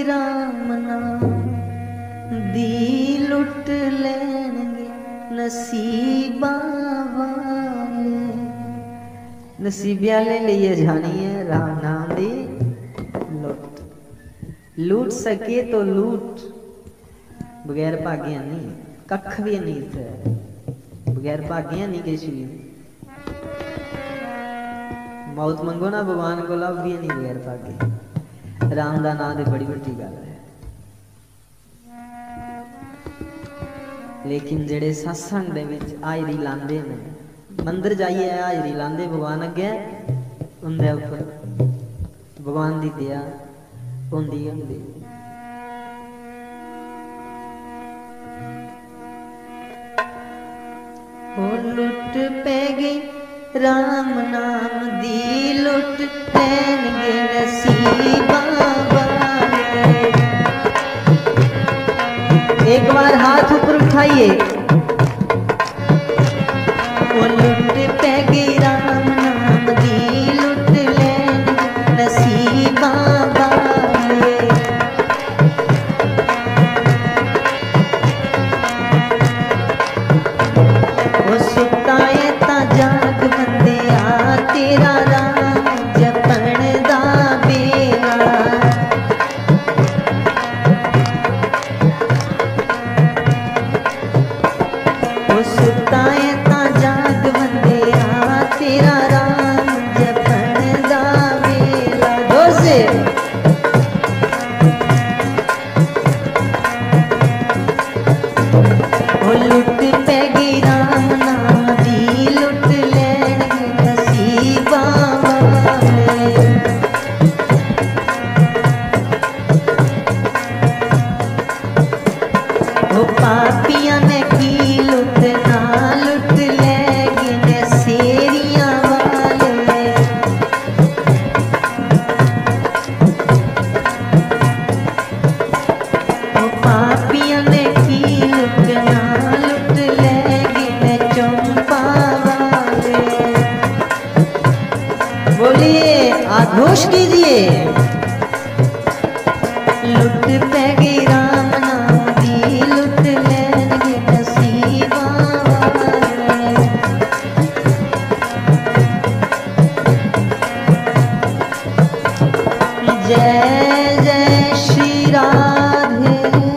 राम नाम दी लुट लेंगे नसीबा वाले। नसीबिया ले लिए जानी है राम नाम दी लुट। लूट सके तो लूट बगैर भाग्या नहीं, कख भी नहीं थे बगैर भाग्या नहीं किसी भी। मौत मंगो ना भगवान को लभ भी नहीं बगैर भाग्य। राम दा नाम ते बड़ी वड्डी गल है। लेकिन जेड़े सत्संग दे विच हाजरी लांदे ने, मंदिर जाइए हाजरी लांदे भगवान अगे, उंदे उपर भगवान दी दया होंदी होंदी। ओ लुट पै गई राम नाम दी लुट लेंगे नसीबा वाले। एक बार हाथ ऊपर उठाइए। ओ लुट पै गई राम नाम दी लुट लेंगे नसीबा वाले। ओ सुता है ता जाग बंदे आ तेरा राम जपण दा बेला। ओ सुता है ता जाग बंदे आ तेरा राम जपण दा बेला। दो से ओ लुट पै गई राम नाम दी लुट लेंगे नसीबा वाले। ओ पापियां ने की लुट ना लुट लेंगे नसेरियां वाले। ओ पापियां ने की लुट ना लुट लेंगे चंपा वाले। बोलिए आघोष कीजिए। लुट पै गई राम नाम दी लुट लेंगे नसीबा वाले। जय जय श्री राधे,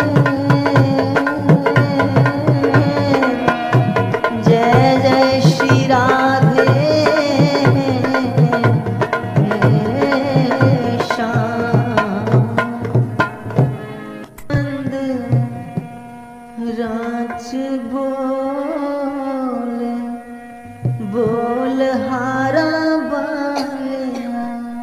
जय जय श्री राधे श्याम। राज बोल बोल हारा वालिया।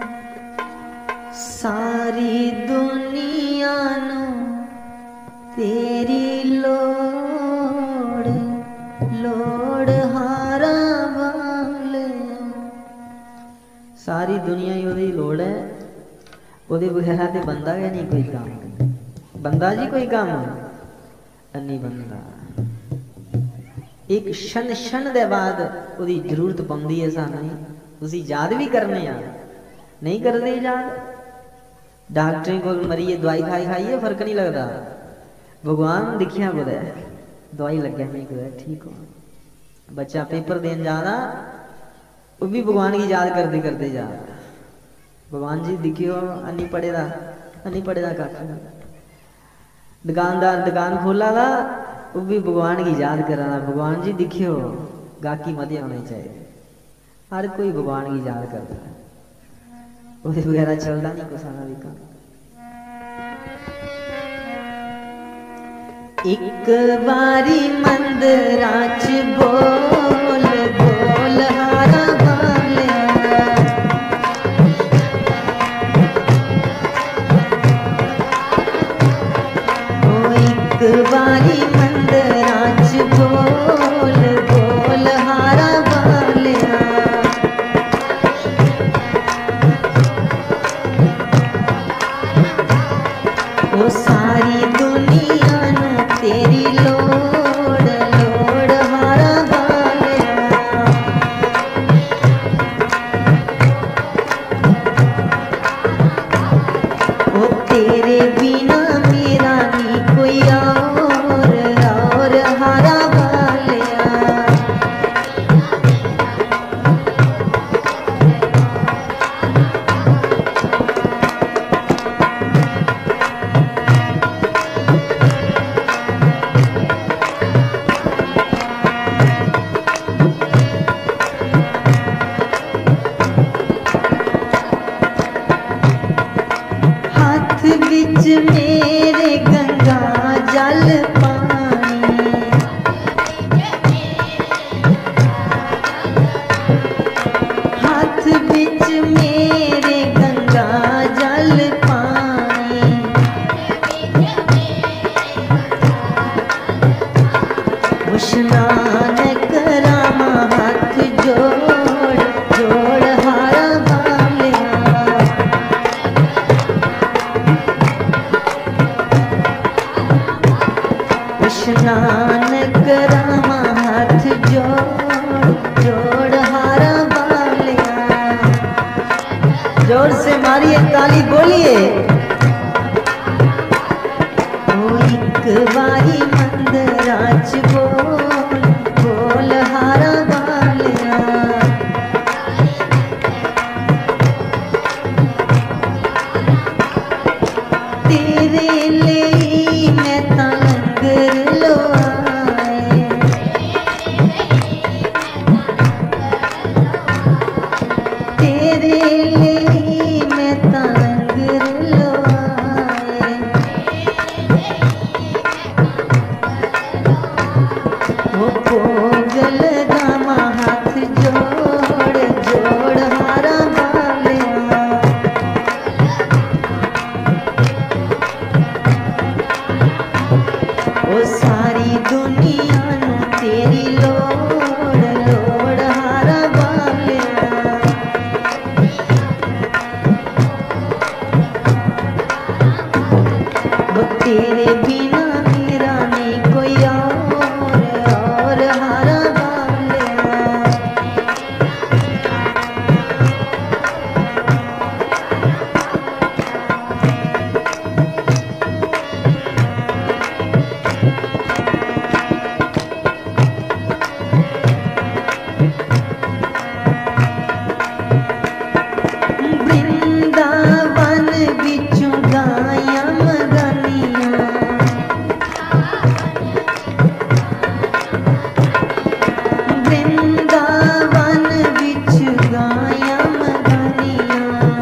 सारी दुनिया नो तेरी लोड़ लोड़ हारा वालिया। सारी दुनिया ही ओदी लोड़ है, ओदे बगैर ते बंदा गै नहीं कोई काम। बंदा जी कोई काम नहीं बंदा। एक क्षण क्षण दे बाद ओदी जरूरत पौंदी है सानू। तुसी याद भी करने आ नहीं करते याद। डॉक्टरें को मरीए दवाई खाई खाइए फर्क नहीं लगता। भगवान दिखिया कुदै दवाई लगे नहीं कुदै ठीक हो। बच्चा पेपर देन जा रहा वो भी भगवान की याद करते करते जा रहा। भगवान जी दिखियो अन्नी पढ़े दा कख। दुकानदार दुकान खोला था वो भी भगवान की याद करा। भगवान जी दिखियो गाकी मते होने चाहिए। हर कोई भगवान की याद करता है, वो वगैरह चलता नहीं कुछ भी काम। एक बारी मंदिरा च बोल बोल हारा वालिया। ओ एक बारी मंदिरा च बोल बोल हारा वालिया। ओ सारी दुनिया नु तेरी लोड़ लोड़ हारा वालिया। जोड़ जोड़ हारा बालिया। जोर से मारिए ताली, बोलिए। ओ एक बारी मंदराज बोल बोल हारा बालिया। तेरे लिए मैं ता लंगर लो आए, तेरे लिए मैं ता लंगर लो आए। वो पोगल गामा हाथ जोड़ जोड़ हारा बालिया। ओ सारी दुनिया नू तेरी लोड़ लोड़ हारा बालिया। वो तेरे बिना मेरा नहीं कोई और हारा बालिया। वृंदावन बिचू गाया मगनिया, वृंदावन बिच गाया मगनिया।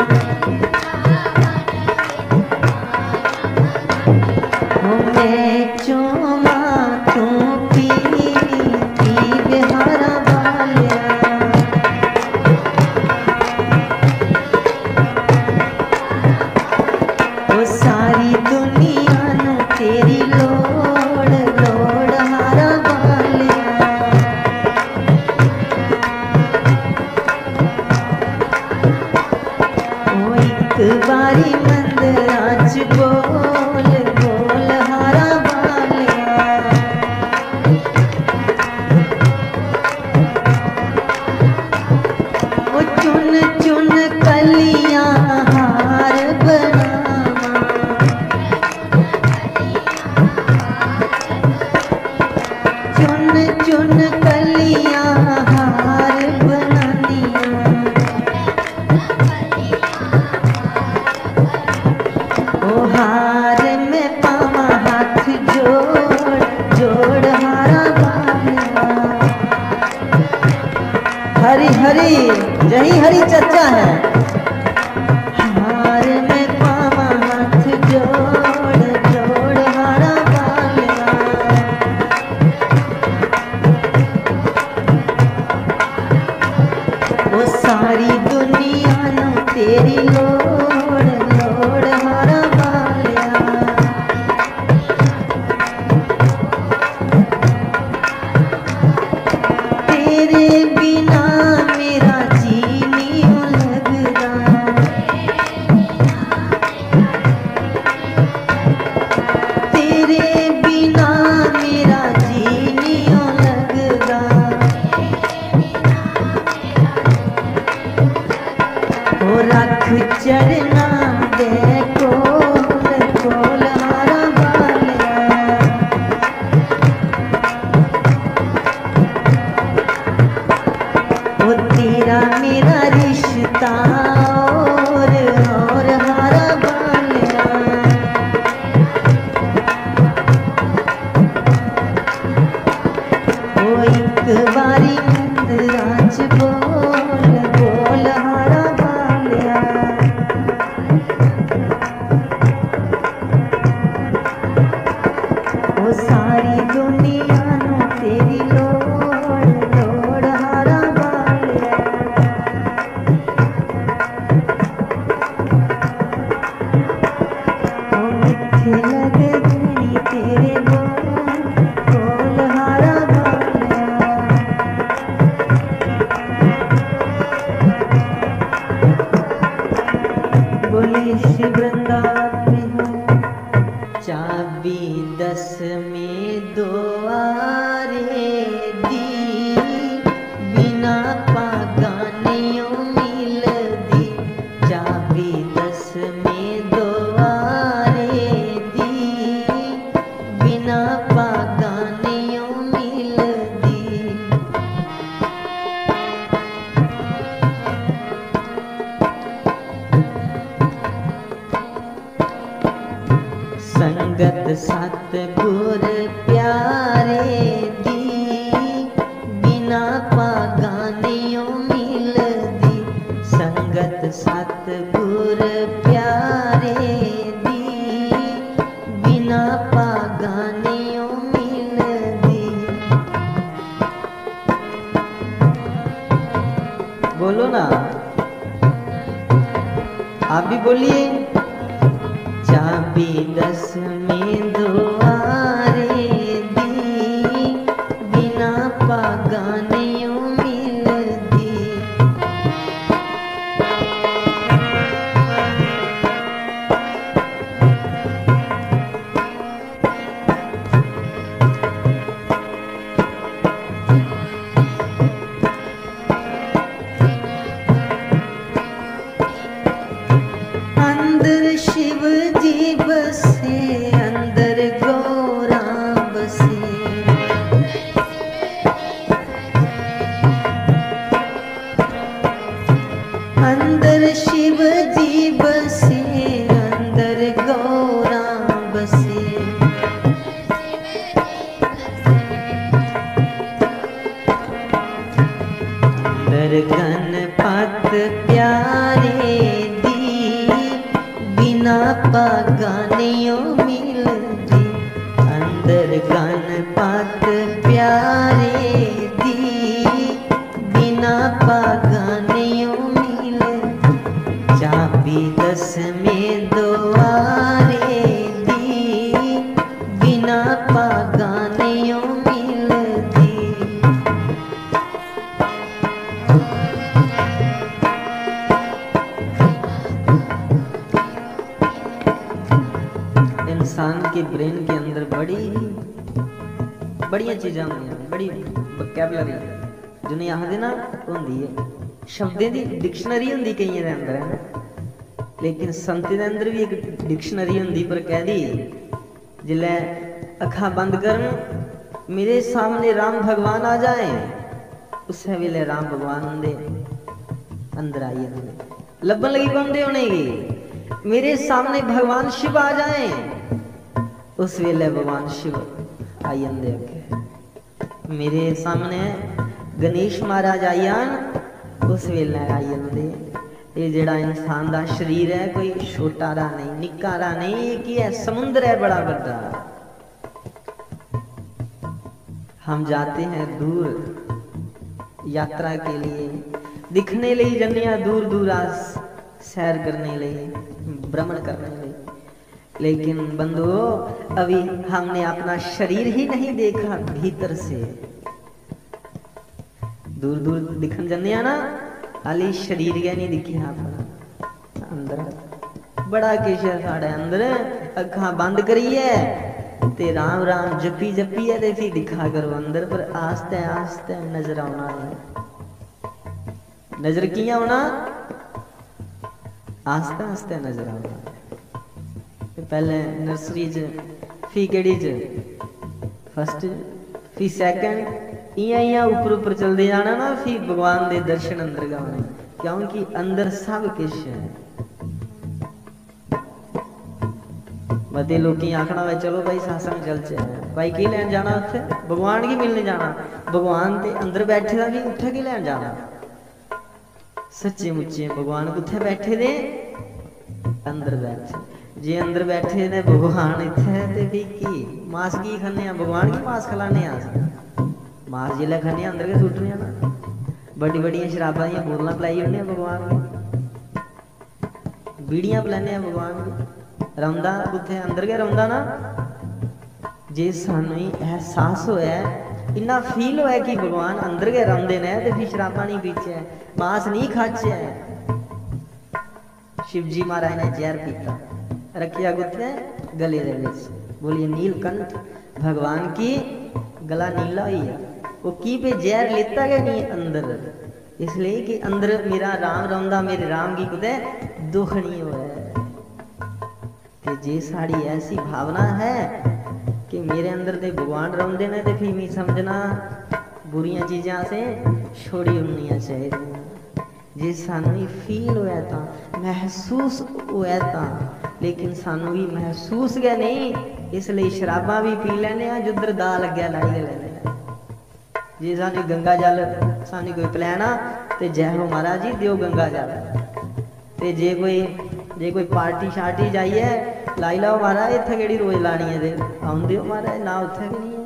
ओ मैं चोमा तू पी बिहारा बालिया। ओ सारी दुनिया नू तेरी लोड़ लोड़ हारा बालिया। ओ एक बारी मंदराज बोल बोल हारा बालिया। ओ चुन चुन कलियां हार बनावा, चुन चुन कलियां हार बनानिया। ओ हार में पावा हाथ जोड़ जोड़ हारा बालिया। हरी हरी यही हरी चर्चा है। हार में पावा हाथ जोड़ जोड़ हारा बालिया। वो सारी दुनिया नू तेरी लोड़ लोड़ हारा बालिया। तेरे बिना मेरा जी नहीं लगदा, तेरे बिना मेरा जी नहीं लगदा। ओ रख चरना दे कोल कोल हारा बालिया। ओ तेरा मेरा रिश्ता और हारा बालिया। ओ एक बारी मंदराज बोल बोल हारा बालिया। ओ सारी दुनिया नू तेरी लोड़ लोड़ हारा बालिया। ओ मिठे लगे गणी तेरे बोल बोल हारा बालिया। बिना पागानियों मिलदी संगत सतगुर प्यारे दी, बिना पागानियों मिलदी। बोलो ना, आप भी बोलिए। चाबी 10 में दुआरे दी, बिना पागानियों मिलदी। अंदर शिव जी बसे, अंदर गौरा बसे, अंदर शिव जी बसे, अंदर गौरा बसे। अंदर गणपत प्यारे दी, बिना पागानियों मिलदी। अंदर गणपत प्यारे दी, बिना पागानियों मिलदी। चाबी 10 में दुआरे दी, बिना पागानियों मिलदी। इंसान के ब्रेन के अंदर बड़िया चीज़ां होंदियां, बड़ी वोकैबुलरी जिन्हें आखदे ना होंदी है, शब्दें दी डिक्शनरी होंदी कईयां दे अंदर है ना। लेकिन संतें दे अंदर भी एक डिक्शनरी होंदी, पर कह दी जिल्लै अखां बंद करन मेरे सामने राम भगवान आ जाए, उस वेले राम भगवान उंदे अंदर आई जाते, लब्भन लगी पौंदे उनेंगी। मेरे सामने भगवान शिव आ जाए, उस वेले भगवान शिव आई जाते अगे। मेरे सामने गणेश महाराज आई जान, उस वेले आई जाते। ये जेड़ा इंसान दा शरीर है कोई छोटा रा नहीं, निक्का रा नहीं, ये की है समुद्र है बड़ा बड़ा। हम जाते हैं दूर यात्रा के लिए, दिखने लिए जन्निया दूर दूर आस सैर करने लिए, भ्रमण करने लिए। लेकिन बंधुओं, अभी हमने अपना शरीर ही नहीं देखा भीतर से। दूर दूर दिखन जन्निया ना, हाली शरीर गया नहीं दिखिया अपना अंदर बड़ा किश है साढ़े अंदर। अखां बंद करिए ते राम राम जपी जपी है ते फिर दिखा करो अंदर, पर आस्ते आस्ते नजर आना है। नजर किया होना, आस्ते आस्ते नजर आना। पहले नर्सरी च फी केड़ी च फर्स्ट फी सैकेंड इयां ऊपर ऊपर चलते जाना ना, फिर भगवान दे दर्शन अंदर गाने, क्योंकि अंदर सब किश है। बड़े लोग आखना भाई चलो भाई सत्संग चलचे, भाई की लैन जाना उत्थे, भगवान की मिलने जाना। भगवान ते अंदर बैठे दा भी उत्थे की लैन जाना। सच्चे मुच्चे भगवान कुत्थे बैठे दे, अंदर बैठे। जे अंदर बैठे ने भगवान इत्थे ते भी की मास की खाने, भगवान की मास खिलाने मास जिले खाने अंदर के सुटने ना। बड़ी बड़िया शराबा दियां बोतलां पिलाई ओड़ने भगवान की, बीड़ियां पिलाने भगवान की। रौंदा कुत्थे अंदर के रौंदा ना। जे सानू एहसास होया, इन्ना फील होया कि भगवान अंदर के रौंदे ने, ते फिर शराबा नहीं पीचे, मास नहीं खाचे। शिवजी महाराज ने जहर पीता, रखिया कुत्थे गले दे विच। बोलिए नीलकंठ भगवान की गला नीला हुई है, वो की पे जहर लेता गया नहीं अंदर, इसलिए कि अंदर मेरा राम रौंदा, मेरे राम की कुते दुख नहीं होया। कि जे साड़ी ऐसी भावना है कि मेरे अंदर दे भगवान रौंदे ने, ते फिर मैं समझना बुरियां चीज़ां से छोड़ी होनी चाहिए। जे सानू फील होया था, महसूस होया था, लेकिन सानू भी महसूस गया नहीं, इसलिए शराबा भी पी लेने, जुधर दा लग्या लाई लेने। जे सानू गंगा जल सानू कोई पिलाना तो जय हो महाराज जी दियो गंगा जल। ते जे कोई पार्टी शार्टी जाइए लाई लाओ महाराज इत्थे केड़ी रोज लानी है ते आउंदे हो महाराज ना उत्थे भी नहीं है।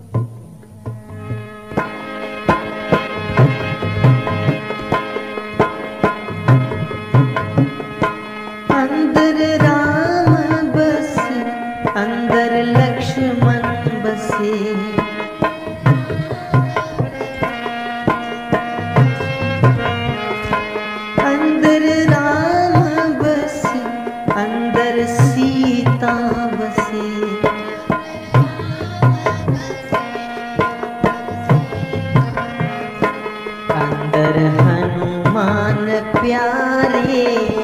अंदर राम बसे अंदर लक्ष्मण बसे, अंदर राम बसे अंदर सीता बसे, अंदर हनुमान प्यारे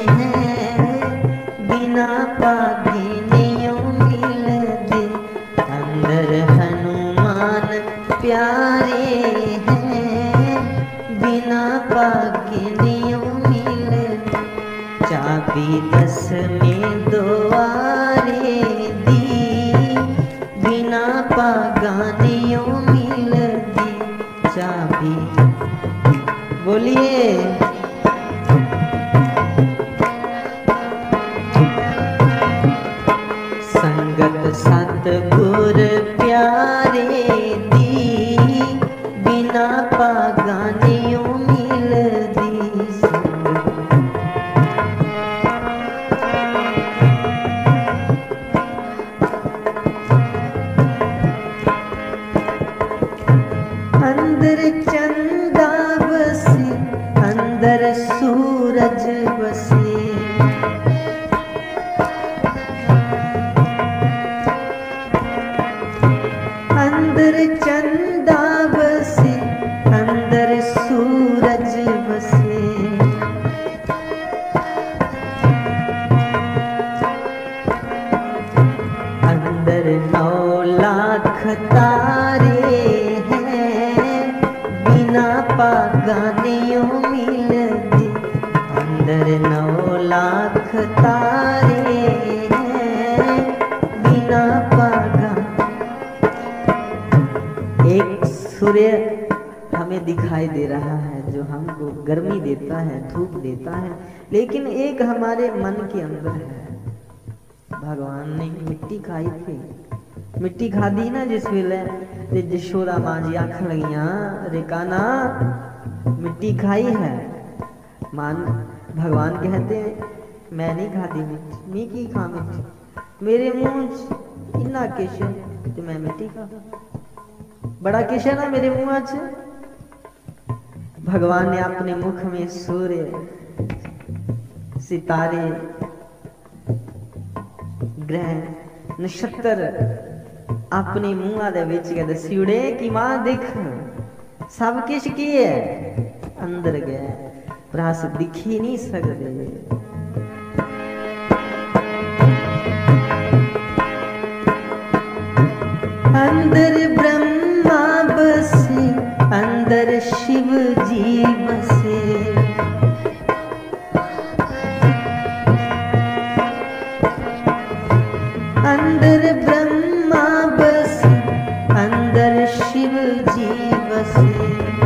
बिना पागे नहीं मिलते, अंदर हनुमान प्यारे हैं बिना पागे नहीं मिलते, चाबी 10 में द्वारे दी बिना पागा नहीं मिलती, चाबी बोलिए संगत सतगुर प्यारे दी बिना पागा नहीं मिलती, अंदर चंदा बसे अंदर सूरज बसे, अंदर चंदा बसे अंदर सूरज बसे, अंदर 9 लाख तारे हैं बिना पागा नहीं मिलते, अंदर 9 लाख तारे हैं बिना पागा। एक सूर्य हमें दिखाई दे रहा है जो हमको गर्मी देता है धूप देता है, लेकिन एक हमारे मन के अंदर है। भगवान ने मिट्टी खाई थी, मिट्टी खादी ना जिस वेले ते यशोदा मां जी आखन लगियां रे काना मिट्टी खाई है, मान भगवान कहते हैं मैं नहीं खाती मिट्टी, मैं की खा मिट्टी, मेरे मुंह इन्ना किश ते मैं मिट्टी खा, बड़ा किश है ना मेरे मुंह च। भगवान ने अपने मुख में सूर्य सितारे ग्रह नक्षत्र अपने मुंह दे विच के दसी उड़े कि मां दिख सब किश की है अंदर गया पर अस दिख ही नहीं सकते। अंदर ब्रह्मा बसे अंदर शिव जी बसे, अंदर ब्रह्मा बसे अंदर शिव जी बसे,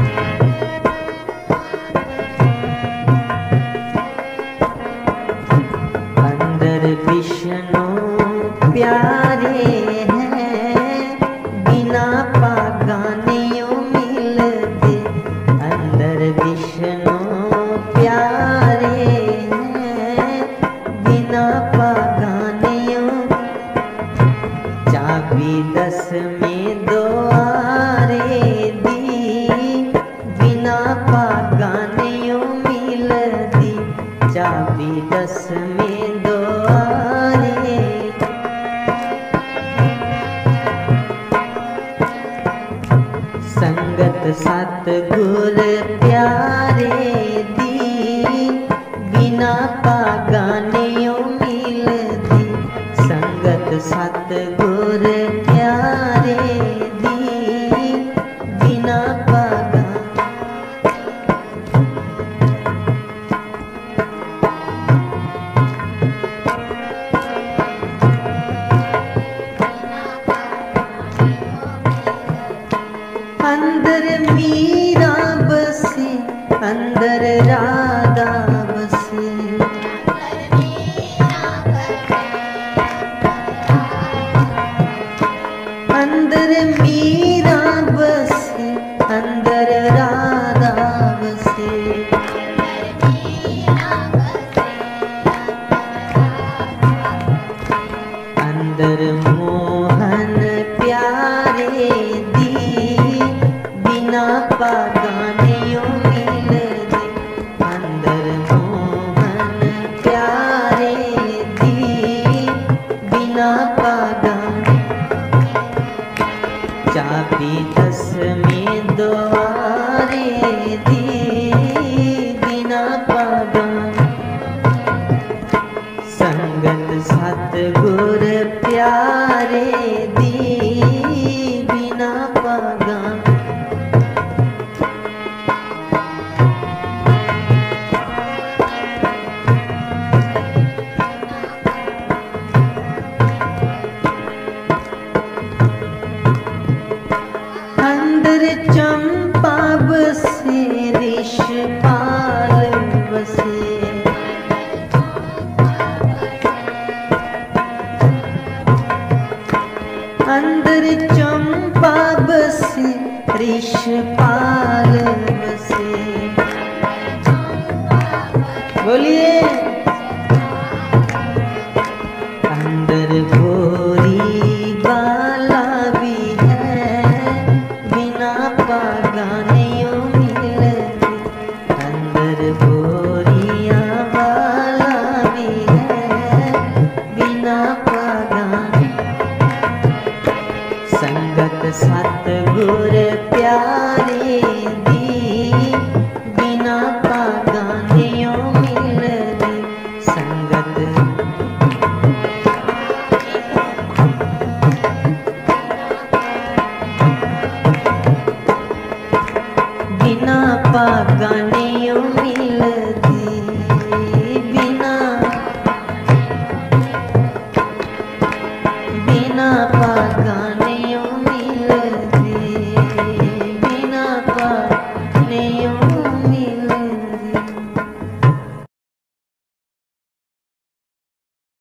अंदर विष्णु प्यारे हैं बिना पागा नहीं मिलते, अंदर विष्णु प्यारे हैं बिना पागा नहीं, चाबी 10 में द्वारे दी बिना पागा नहीं मिलती, चाबी 10 में द्वारे। संगत सतगुर प्यारे दी बिना पागा नहीं मिलती, संगत सतगुर प्यारे दी बिना पागा। अंदर पागानियों मिल दे अंदर मोहन प्यारे दी बिना पागान चाबी दस में द्वारे दी बिना पागान संगत सतगुर प्यारे दी बिना पागान अंदर चंपा बसे ऋषपाल बसे अंदर चंपा बसे ऋषपाल बसे बोलिए अंदर गोरी बाला भी है बिना पागानियों मिल दे अंदर गोरिया बाला भी है बिना पागान संगत सतगुर प्यारे दी बिना पागानियों मिल दे संगत बिना पागाने